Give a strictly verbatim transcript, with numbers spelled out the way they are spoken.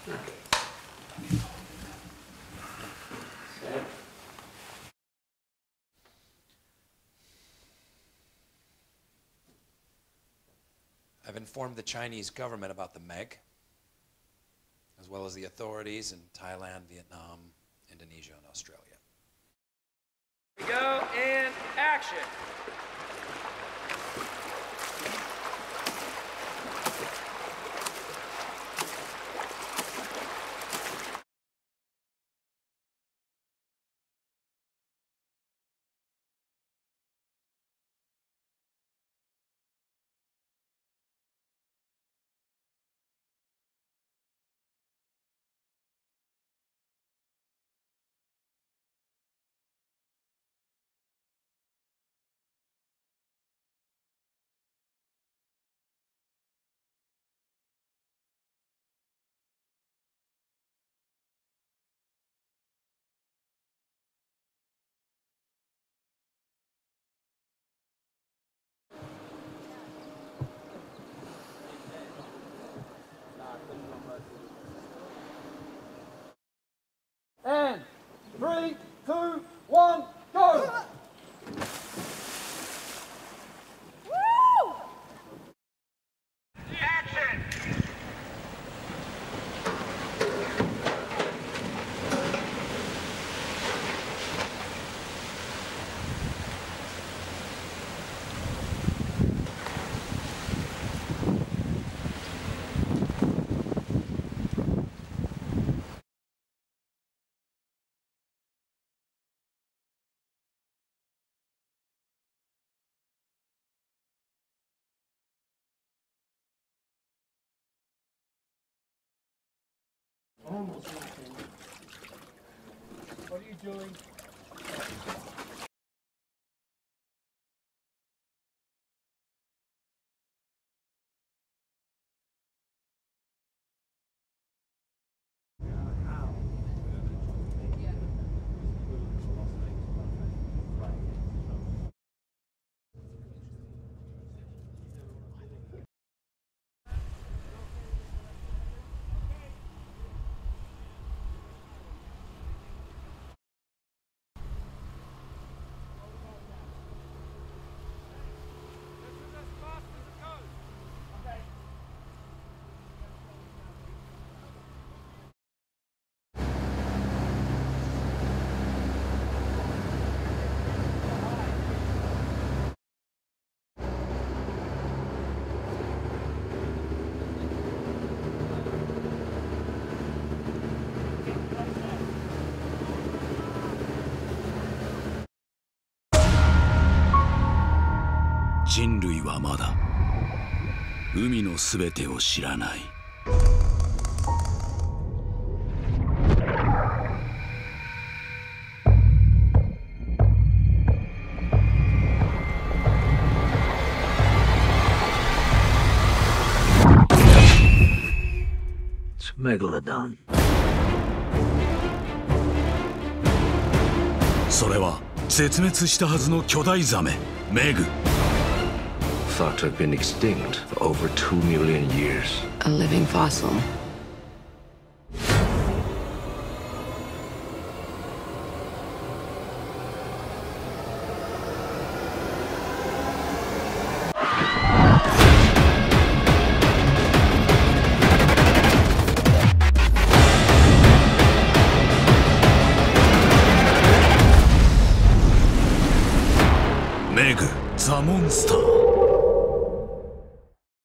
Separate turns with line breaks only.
I've informed the Chinese government about the Meg, as well as the authorities in Thailand, Vietnam, Indonesia, and Australia.
We go, and action!
And three, two, one, go! Almost nothing. What are you doing?
人類はまだ海のすべてを知らない。
Megalodon。
それは絶滅したはずの巨大ザメメグ。
Thought to have been extinct for over two million years.
A living fossil.
Meg, the monster.